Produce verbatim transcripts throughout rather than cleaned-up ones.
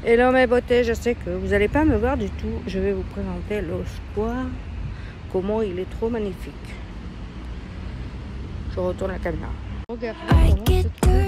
Hello mes beautés, je sais que vous n'allez pas me voir du tout. Je vais vous présenter le square. Comment il est trop magnifique. Je retourne la caméra. Regardez comment c'est trop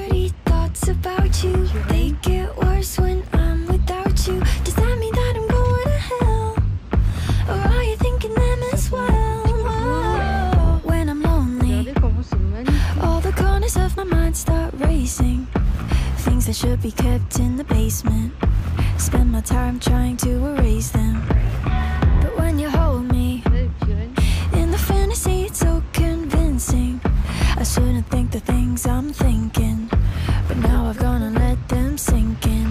things that should be kept in the basement. Spend my time trying to erase them. But when you hold me in the fantasy, it's so convincing. I shouldn't think the things I'm thinking, but now I've gone and let them sink in.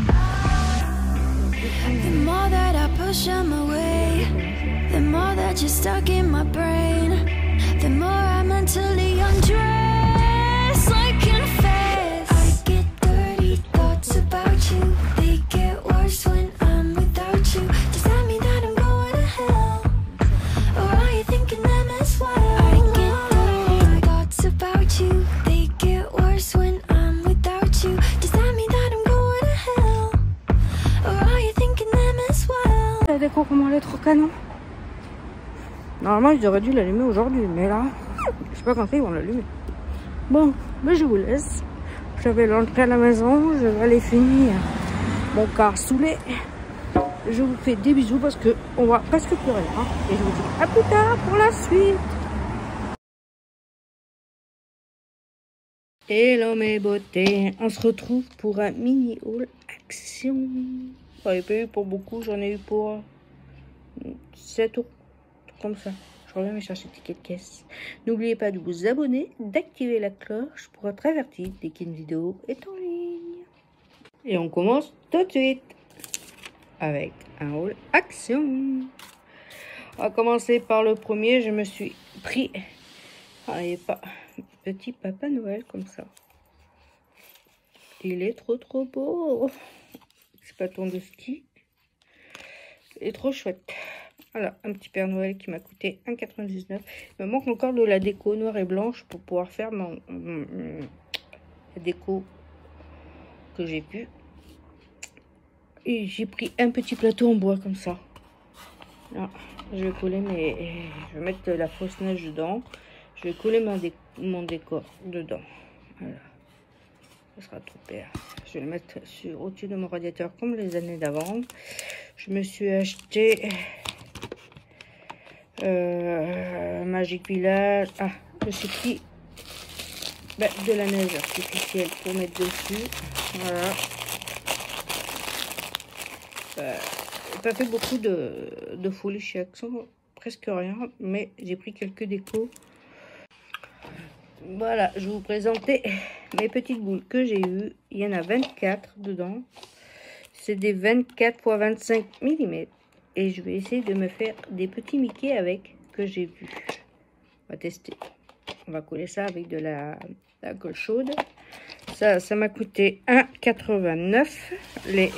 The more that I push them away, the more that you're stuck in my brain, the more I mentally undress like an fast. I get dirty thoughts about you. They get worse when I'm without you. Does that mean that I'm going to hell? Or are you thinking them as well? I get dirty thoughts about you. They get worse when I'm without you. Does that mean that I'm going to hell? Or are you thinking them as well? La déco, comment elle est trop canon. Normalement ils auraient dû l'allumer aujourd'hui, mais là je sais pas quand ils vont l'allumer. Bon, ben je vous laisse. Je vais rentrer à la maison, je vais aller finir mon car saoulé. Je vous fais des bisous parce que on va presque plus rien. Hein. Et je vous dis à plus tard pour la suite. Hello mes beautés, on se retrouve pour un mini haul action. J'en ai pas eu pour beaucoup, j'en ai eu pour sept euros. Comme ça, je reviens me chercher le ticket de caisse. N'oubliez pas de vous abonner, d'activer la cloche pour être averti dès qu'une vidéo est en ligne. Et on commence tout de suite avec un haul action. On va commencer par le premier. Je me suis pris, allez pas, petit Papa Noël comme ça. Il est trop trop beau. C'est pas ton de ski. Il est trop chouette. Voilà, un petit Père Noël qui m'a coûté un euro quatre-vingt-dix-neuf. Il me manque encore de la déco noire et blanche pour pouvoir faire mon, mon, mon la déco que j'ai vue. Et j'ai pris un petit plateau en bois comme ça. Là, je vais coller mes... Je vais mettre la fausse neige dedans. Je vais coller ma dé, mon décor dedans. Voilà. Ça sera trop père. Je vais le mettre sur au-dessus de mon radiateur comme les années d'avant. Je me suis acheté... Euh, Magic Village. Ah, je me suis pris ben, de la neige artificielle pour mettre dessus. Voilà. Euh, j'ai pas fait beaucoup de, de folie chez Action, presque rien, mais j'ai pris quelques décos. Voilà, je vais vous présenter mes petites boules que j'ai eues. Il y en a vingt-quatre dedans. C'est des vingt-quatre fois vingt-cinq millimètres. Et je vais essayer de me faire des petits Mickey avec que j'ai vu. On va tester. On va coller ça avec de la, la colle chaude. Ça, ça m'a coûté un euro quatre-vingt-neuf les,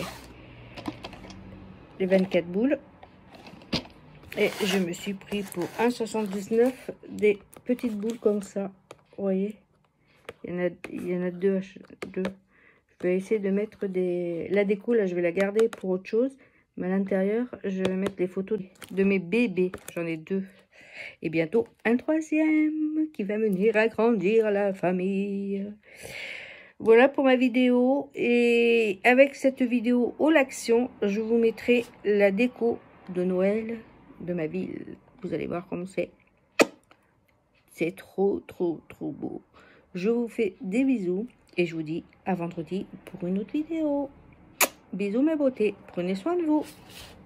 les vingt-quatre boules. Et je me suis pris pour un euro soixante-dix-neuf des petites boules comme ça. Vous voyez, il y en a, il y en a deux, deux. Je vais essayer de mettre des... La déco, là, je vais la garder pour autre chose. Mais à l'intérieur, je vais mettre les photos de mes bébés. J'en ai deux. Et bientôt, un troisième qui va venir agrandir la famille. Voilà pour ma vidéo. Et avec cette vidéo haul action, je vous mettrai la déco de Noël de ma ville. Vous allez voir comme c'est. C'est trop, trop, trop beau. Je vous fais des bisous. Et je vous dis à vendredi pour une autre vidéo. Bisous mes beautés, prenez soin de vous.